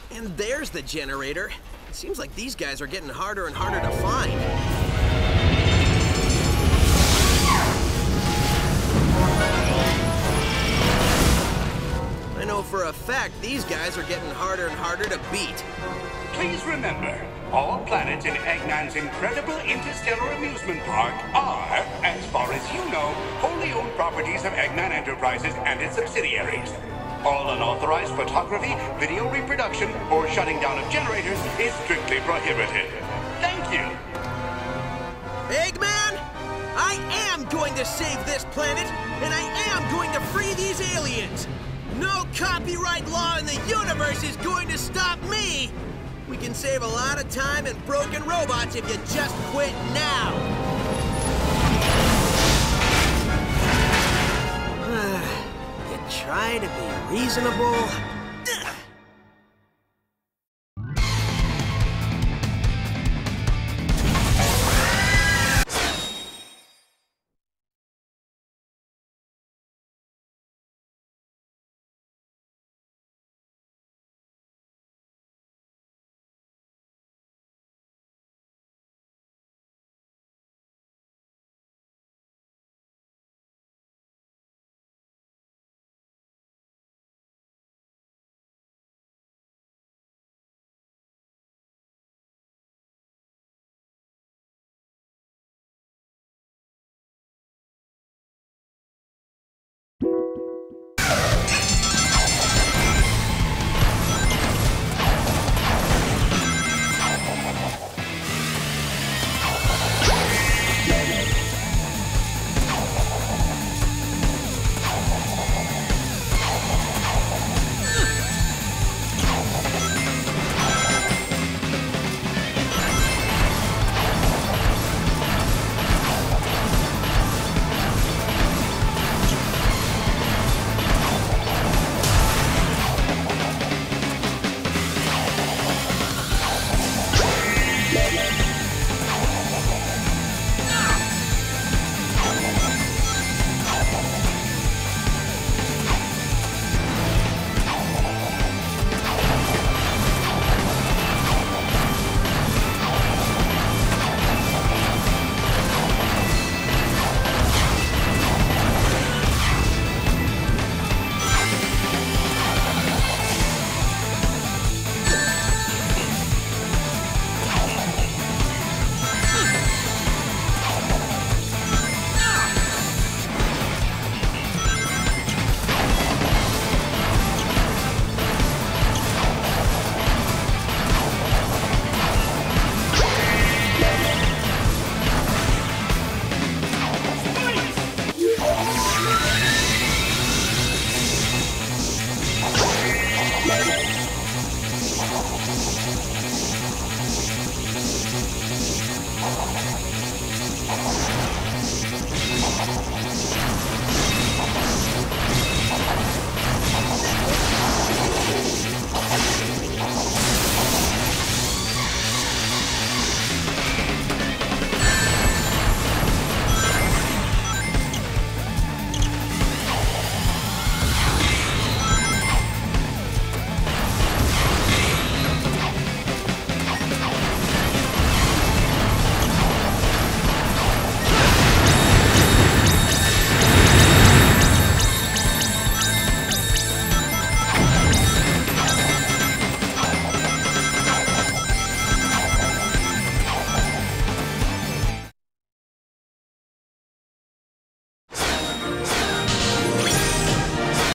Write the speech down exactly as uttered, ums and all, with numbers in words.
And there's the generator. It seems like these guys are getting harder and harder to find. I know for a fact these guys are getting harder and harder to beat. Please remember, all planets in Eggman's incredible interstellar amusement park are, as far as you know, wholly owned properties of Eggman Enterprises and its subsidiaries. All unauthorized photography, video reproduction, or shutting down of generators is strictly prohibited. Thank you. Eggman, I am going to save this planet, and I am going to free these aliens. No copyright law in the universe is going to stop me. We can save a lot of time and broken robots if you just quit now. You try to be reasonable,